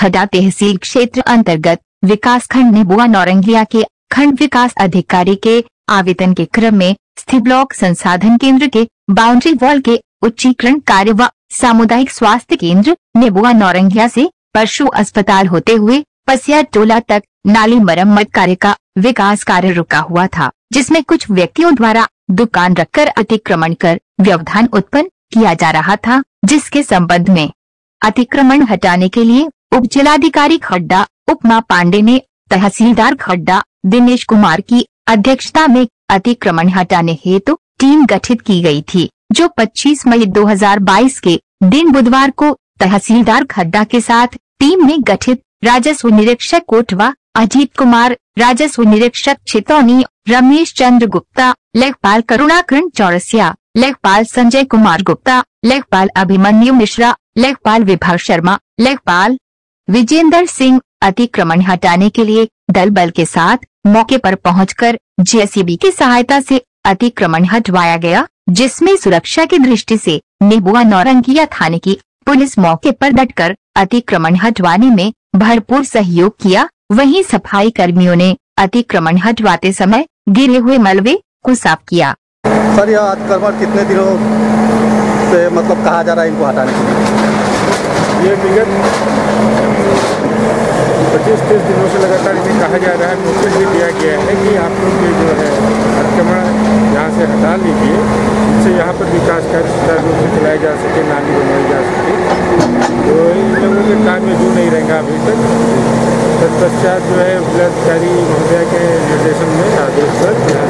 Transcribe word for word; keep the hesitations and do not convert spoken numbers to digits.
खड्डा तहसील क्षेत्र अंतर्गत विकास खंड नेबुआ नौरंगिया के खंड विकास अधिकारी के आवेदन के क्रम में स्थित ब्लॉक संसाधन केंद्र के बाउंड्री वॉल के उच्चीकरण कार्य व सामुदायिक स्वास्थ्य केंद्र नेबुआ नौरंगिया से पशु अस्पताल होते हुए पसिया टोला तक नाली मरम्मत कार्य का विकास कार्य रुका हुआ था, जिसमें कुछ व्यक्तियों द्वारा दुकान रखकर अतिक्रमण कर व्यवधान उत्पन्न किया जा रहा था, जिसके संबंध में अतिक्रमण हटाने के लिए उप जिलाधिकारी खड्डा उपमा पांडे ने तहसीलदार खड्डा दिनेश कुमार की अध्यक्षता में अतिक्रमण हटाने हेतु टीम गठित की गई थी, जो पच्चीस मई दो हज़ार बाईस के दिन बुधवार को तहसीलदार खड्डा के साथ टीम में गठित राजस्व निरीक्षक कोटवा अजीत कुमार, राजस्व निरीक्षक चितौनी रमेश चंद्र गुप्ता, लेखपाल करुणाकरण चौरसिया, लेखपाल संजय कुमार गुप्ता, लेखपाल अभिमन्यु मिश्रा, लेखपाल विभा शर्मा, लेखपाल विजेंद्र सिंह अतिक्रमण हटाने के लिए दल बल के साथ मौके पर पहुंचकर जेसीबी की सहायता से अतिक्रमण हटवाया गया, जिसमें सुरक्षा की दृष्टि से नेबुआ नौरंगिया थाने की पुलिस मौके पर डटकर अतिक्रमण हटवाने में भरपूर सहयोग किया। वहीं सफाई कर्मियों ने अतिक्रमण हटवाते समय गिरे हुए मलबे को साफ किया। सर, यह अतिक्रमण कितने दिनों से मतलब कहा जा रहा है इनको हटाने के लिए? ये विगत पच्चीस तीस दिनों से लगातार इन्हें कहा जा रहा है, नोटिस भी दिया गया है कि आप लोग ये जो है अतिक्रमण यहाँ से हटा लीजिए, जिससे यहाँ पर विकास कार्य सुचारू रूप से चलाया जा सके, नाली बनाई जा सके। तो इन लोगों के काम में जो नहीं रहेगा अभी तक। तत्पश्चात जो है जिलाधिकारी महोदय के निर्देशन में आदेश पर